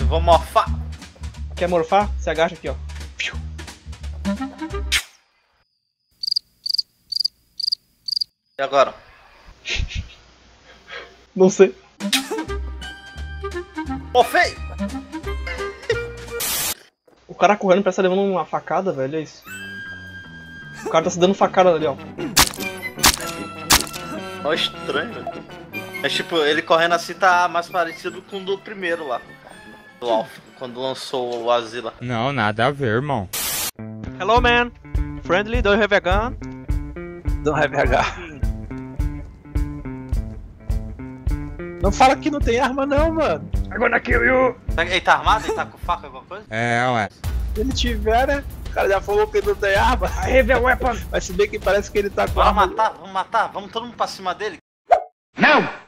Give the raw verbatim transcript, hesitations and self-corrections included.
vou morfar. Quer morfar? Você agacha aqui, ó. E agora? Não sei. Morfei! O cara correndo parece que tá levando uma facada, velho, é isso. O cara tá se dando facada ali, ó. Ó, estranho, velho. Mas tipo, ele correndo assim tá mais parecido com o do primeiro lá. Do Alpha, quando lançou o Azila. Não, nada a ver, irmão. Hello, man. Friendly, do you have a gun? Don't have H. Não fala que não tem arma não, mano. I'm gonna kill you. Ele tá armado? Ele tá com faca, alguma coisa? É, ué. Se ele tiver, né? O cara já falou que ele não tem arma. I have a weapon. Mas se bem que parece que ele tá com Bora arma. matar, vamos matar, vamos todo mundo pra cima dele. Não!